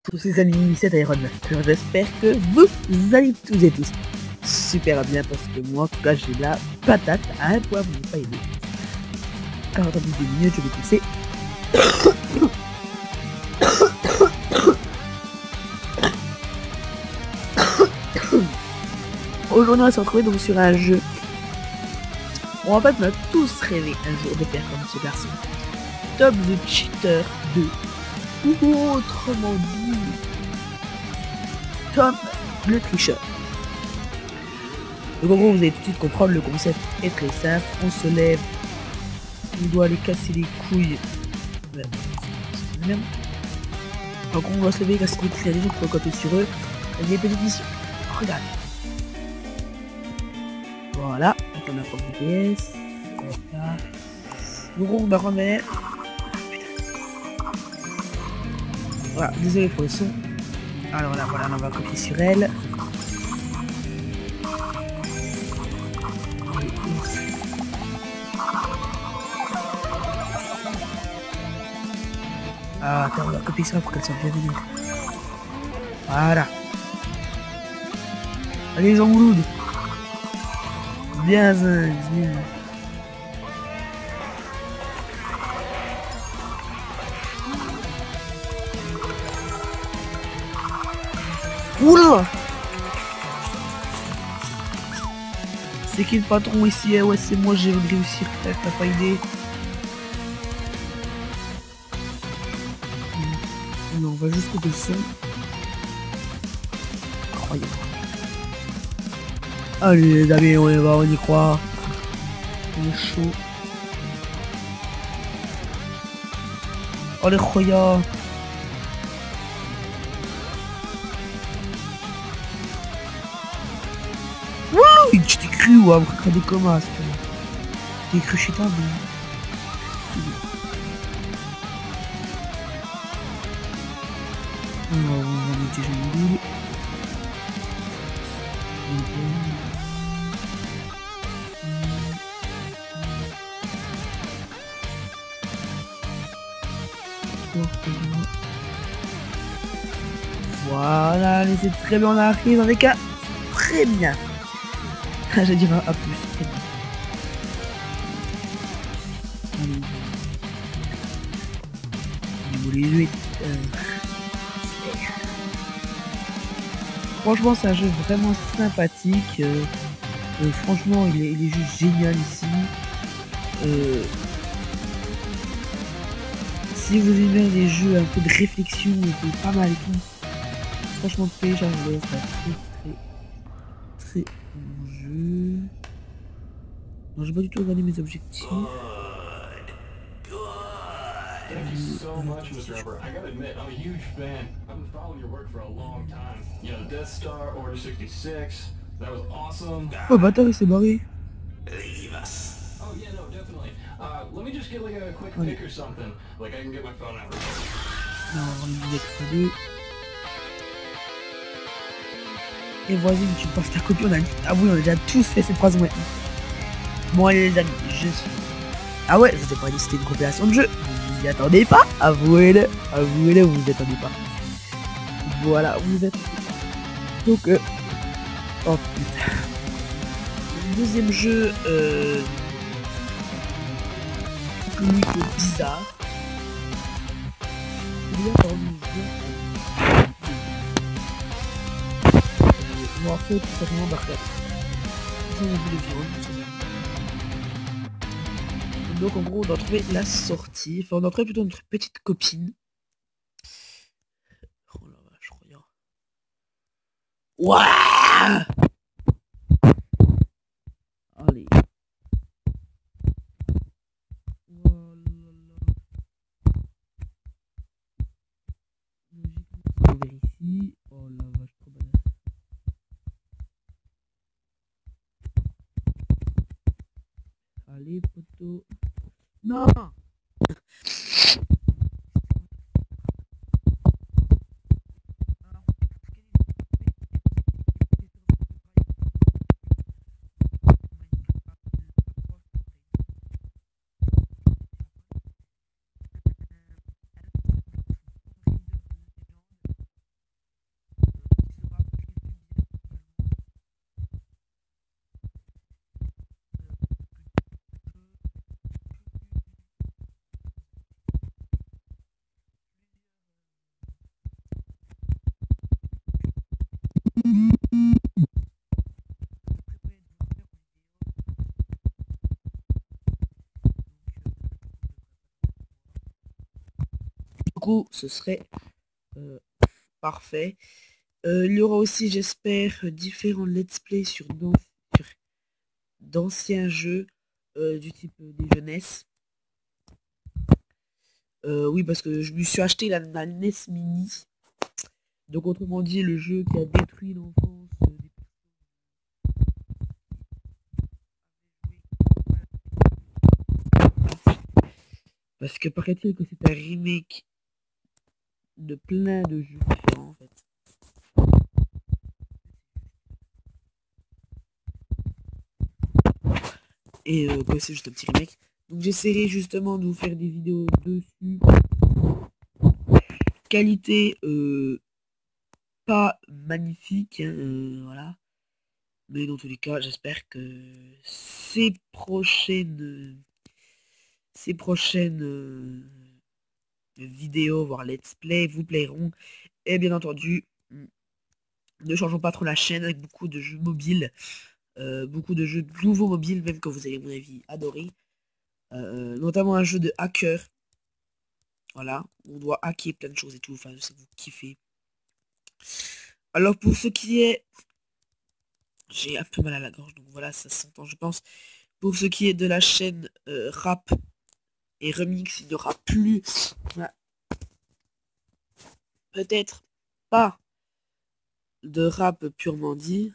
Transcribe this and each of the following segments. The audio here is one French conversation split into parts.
tous ces amis, c'est Iron Master. J'espère que vous allez tous et tous super bien parce que moi, en tout cas, j'ai la patate à un point, vous n'avez pas aidé. Alors, dans 2 minutes, je vais tousser. Aujourd'hui, on va se retrouver donc sur un jeu. Bon, en fait, on a tous rêvé un jour de faire comme ce garçon. Top the Cheater 2. Ou autrement dit, Tom le tricheur. Donc en gros, vous allez tout de suite comprendre, le concept est très simple. On se lève, on doit aller casser les couilles. Donc on doit se lever, casser les couilles, il y a des gens qui peuvent compter sur eux. Il y a des petites missions. Regarde. Voilà, donc on a propre PS. Voilà. Donc on va remettre. Voilà, désolé pour le son. Alors là, voilà, on va copier sur elle. Ah, attends, on va copier sur elle pour qu'elle soit bien venue. Voilà. Allez, Jean Mouloud. Bien, bien. Oula! C'est qui le patron ici? Ouais, c'est moi, j'ai réussi, frère, t'as pas idée. Non, on va juste couper le son. Incroyable. Allez les amis, on y va, on y croit. On est chaud. Oh les khoya. Wouh, tu t'es cru ou après des comas, t'es cru chez ta vie. On va mettre les jambes. Voilà, allez, c'est très bien, on arrive avec un très bien. Je dirais à plus, très bien. Allez. Franchement, c'est un jeu vraiment sympathique. Franchement, il est juste génial ici. Si vous aimez les jeux un peu de réflexion, et pas mal et tout, franchement, téléchargez-le, c'est un très bon jeu. Non, j'ai pas du tout regardé mes objectifs. Thank you so much, Mr. Emperor. I gotta admit, I'm a huge fan. I've been following your work for a long time. You know, Death Star, Order 66, that was awesome. Oh, bâtard, il s'est barré. Leave us. Oh, yeah, no, definitely. Let me just get like a quick pic or something. Like, I can get my phone out. Non, on va mettre salut. Et voisine, tu passes ta copie, on a dit. Ah oui, on a déjà tous fait cette phrase maintenant. Bon, allez, les amis, je suis. Ah ouais, je vous ai pas dit c'était une compilation de jeu. Vous vous y attendez pas? Avouez-le, vous vous y attendez pas. Voilà, vous êtes. Donc, oh putain. Le deuxième jeu, comique bizarre. Il y a parmi les jeux. En fait, c'est vraiment barrette. J'ai envie de violon, donc en gros, on doit trouver la sortie. Enfin, on doit trouver plutôt notre petite copine. Oh la vache, regarde. Ouah! Allez. Oh là là. Logiquement, on va ici. Oh la vache, trop badass. Allez, poteau. Non! coup, ce serait parfait. Il y aura aussi, j'espère, différents let's play sur d'anciens jeux du type des jeunesses. Oui, parce que je me suis acheté la NES Mini. Donc autrement dit, le jeu qui a détruit l'enfance des parce que paraît-il que c'est un remake de plein de jeux différents en fait. Et que c'est juste un petit remake. Donc j'essaierai justement de vous faire des vidéos dessus. Qualité pas magnifique, hein, voilà. Mais dans tous les cas, j'espère que ces prochaines vidéos, voire let's play, vous plairont. Et bien entendu, ne changeons pas trop la chaîne avec beaucoup de jeux mobiles. Beaucoup de jeux nouveaux mobiles, même que vous allez, à mon avis, adorer. Notamment un jeu de hacker. Voilà, on doit hacker plein de choses et tout. Enfin, je sais que vous kiffez. Alors, pour ce qui est... J'ai un peu mal à la gorge, donc voilà, ça s'entend, je pense. Pour ce qui est de la chaîne rap et remix, il n'y aura plus... Voilà. Peut-être pas de rap purement dit.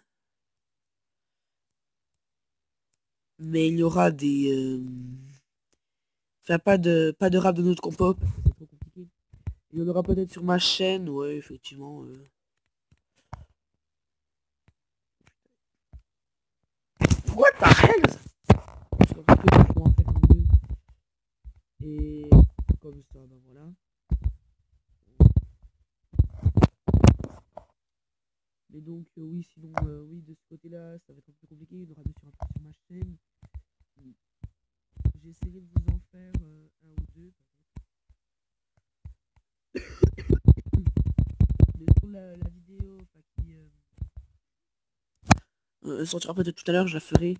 Mais il y aura des... Enfin, pas de rap de notre compo, parce que c'est trop compliqué. Il y en aura peut-être sur ma chaîne, ouais, effectivement. What the hell? Parce qu'en fait, peut-être qu'on va en faire un deux. Et comme ça, ben voilà. Mais donc, oui, sinon, oui, de ce côté-là, ça va être un peu compliqué. Il y en aura deux sur ma chaîne. J'essaierai de vous en faire un ou deux. Mais pour la vidéo qui sortira peut-être tout à l'heure, je la ferai.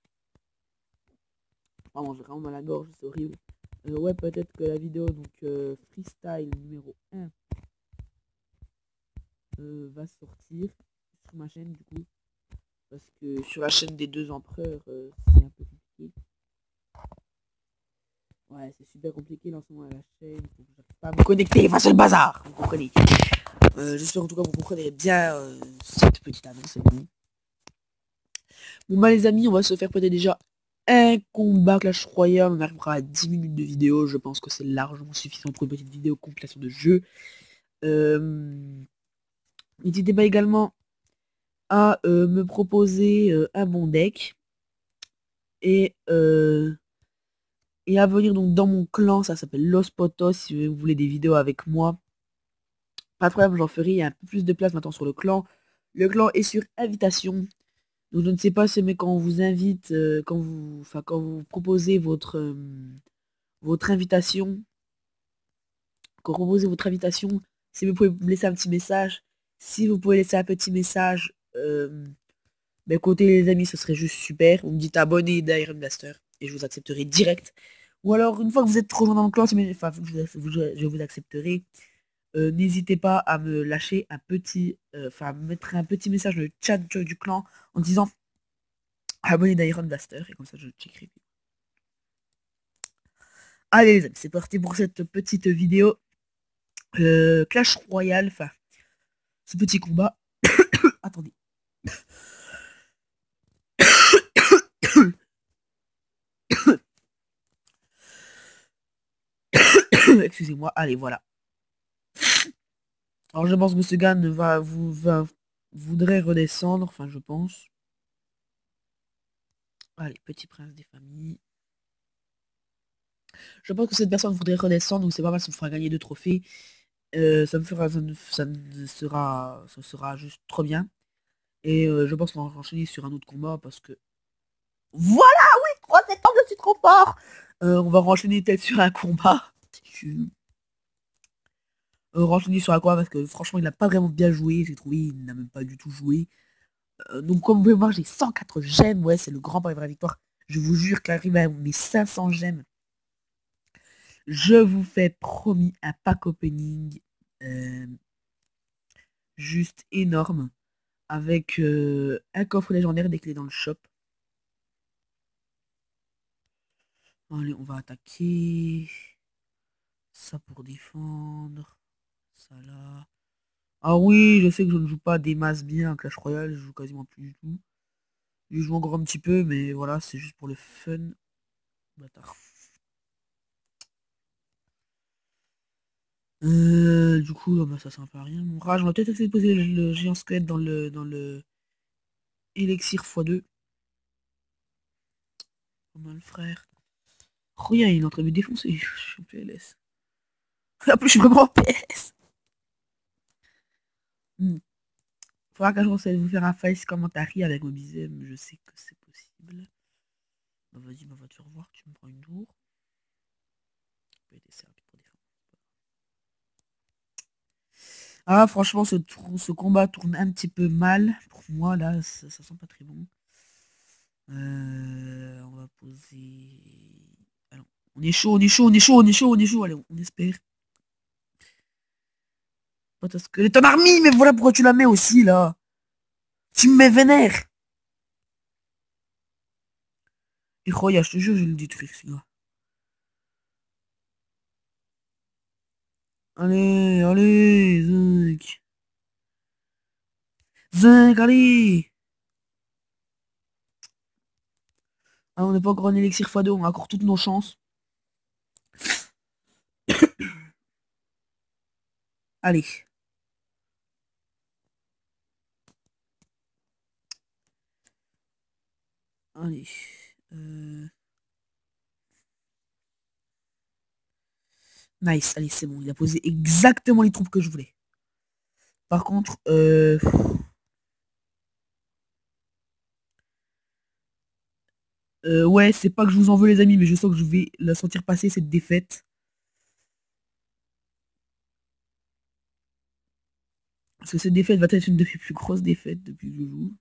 Pardon, j'ai vraiment mal à la gorge, c'est horrible. Ouais, peut-être que la vidéo, donc freestyle numéro 1, va sortir sur ma chaîne du coup. Parce que sur la chaîne des deux empereurs, c'est un peu compliqué. Ouais, c'est super compliqué lancement à la chaîne. Faut que j'arrive pas à me connecter, enfin c'est le bazar, vous comprenez. J'espère en tout cas que vous comprenez bien cette petite annonce. Bon bah les amis, on va se faire peut-être déjà un combat Clash Royale. On arrivera à 10 minutes de vidéo. Je pense que c'est largement suffisant pour une petite vidéo compilation de jeu. N'hésitez pas également à me proposer un bon deck. Et à venir donc dans mon clan, ça s'appelle Los Potos, si vous voulez des vidéos avec moi. Pas de problème, j'en ferai, il y a un peu plus de place maintenant sur le clan. Le clan est sur invitation. Donc je ne sais pas si mais quand on vous invite, quand vous proposez votre invitation, si vous pouvez me laisser un petit message. Si vous pouvez laisser un petit message, côté les amis, ce serait juste super. Vous me dites abonné d'Iron Blaster et je vous accepterai direct. Ou alors une fois que vous êtes rejoint dans le clan, je vous accepterai. N'hésitez pas à me lâcher un petit, à me mettre un petit message dans le chat du clan en disant abonné d'Iron Blaster et comme ça je checkerai. Allez les amis, c'est parti pour cette petite vidéo Clash Royale, enfin ce petit combat. Attendez. Excusez-moi, allez voilà. Alors je pense que ce gars voudrait redescendre, enfin je pense. Allez, petit prince des familles. Je pense que cette personne voudrait redescendre, donc c'est pas mal, ça me fera gagner 2 trophées. Ça sera juste trop bien. Et je pense qu'on va enchaîner sur un autre combat parce que... Voilà, oui, 3 septembre, je suis trop fort. On va enchaîner peut-être sur un combat. Renchaîner sur un combat parce que franchement il n'a pas vraiment bien joué, j'ai trouvé, il n'a même pas du tout joué. Donc comme vous pouvez voir, j'ai 104 gemmes, ouais, c'est le grand pari de la victoire. Je vous jure qu'arrive à mes 500 gemmes. Je vous fais promis un pack opening juste énorme avec un coffre légendaire, des clés dans le shop. Allez, on va attaquer. Ça pour défendre. Ça là. Ah oui, je sais que je ne joue pas des masses bien à Clash Royale, je joue quasiment plus du tout. Je joue encore un petit peu, mais voilà, c'est juste pour le fun. Bâtard. Du coup, bah, ça sert un peu à rien. Mon rage, on va peut-être essayer de poser le géant squelette dans le élixir x2. Pas mal, frère. Oh, il est en train de me défoncer. Je suis en PLS. En plus, je suis vraiment en PS. Faudra qu'un jour, j'essaie de vous faire un face commentary avec Mobizem. Je sais que c'est possible. Bah, vas-y, bah, va te faire voir. Tu me prends une tour. Peut être assez rapide pour défendre. Ah, franchement, ce combat tourne un petit peu mal. Pour moi, là, ça sent pas très bon. On va poser... Alors, on est chaud, on est chaud, on est chaud, on est chaud, on est chaud. Allez, on espère. Parce que ton armée, mais voilà pourquoi tu la mets aussi, là. Tu me mets vénère. Et Roya, je te jure, je vais le détruire, celui-là. Allez, allez, Zinc. Zinc, allez. Ah, on n'est pas encore en élixir x2, on a encore toutes nos chances. Allez. Allez. Nice, allez, c'est bon. Il a posé exactement les troupes que je voulais. Par contre, ouais, c'est pas que je vous en veux, les amis, mais je sens que je vais la sentir passer, cette défaite. Parce que cette défaite va être une de mes plus grosses défaites depuis que je joue.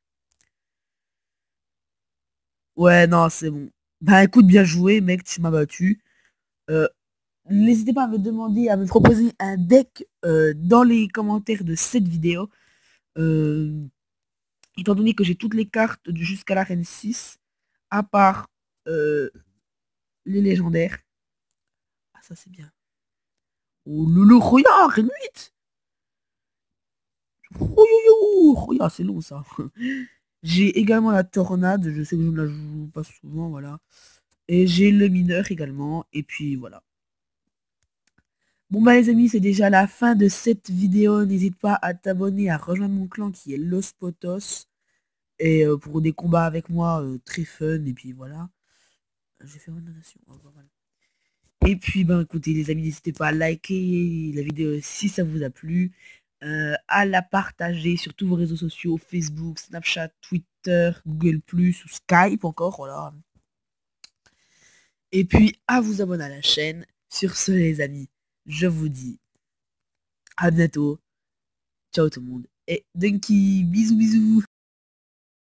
Ouais, non, c'est bon. Bah écoute, bien joué, mec, tu m'as battu. N'hésitez pas à me demander, à me proposer un deck dans les commentaires de cette vidéo. Étant donné que j'ai toutes les cartes jusqu'à l'arène 6, à part les légendaires. Ah, ça c'est bien. Oh, le Roya, arène 8. Oh, c'est long ça. J'ai également la tornade, je sais que je ne la joue pas souvent, voilà. Et j'ai le mineur également, et puis voilà. Bon bah les amis, c'est déjà la fin de cette vidéo. N'hésite pas à t'abonner, à rejoindre mon clan qui est Los Potos. Et pour des combats avec moi, très fun, et puis voilà. J'ai fait une donation. Oh, voilà. Et puis ben écoutez les amis, n'hésitez pas à liker la vidéo si ça vous a plu. À la partager sur tous vos réseaux sociaux, Facebook, Snapchat, Twitter, Google+, ou Skype encore, voilà. Et puis à vous abonner à la chaîne. Sur ce les amis, je vous dis à bientôt. Ciao tout le monde. Et Dunky, bisous bisous.